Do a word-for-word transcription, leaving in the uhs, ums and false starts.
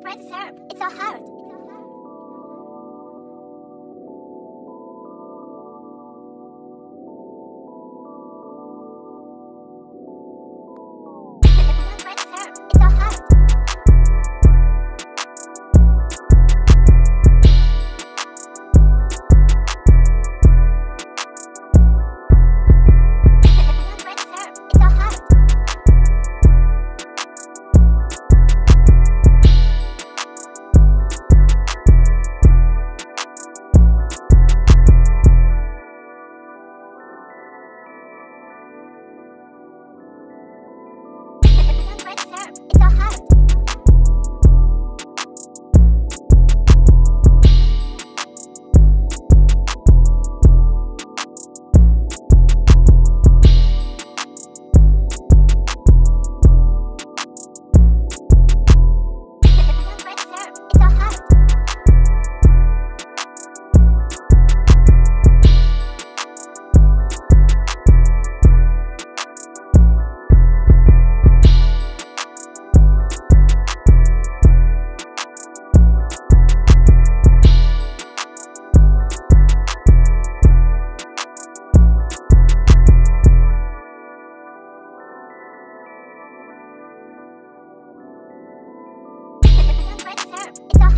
Press herb. It's a heart. Press herb. It's a heart. Press herb. It's a heart. Press herb. It's a heart. Press herb. It's a heart. Press herb. It's a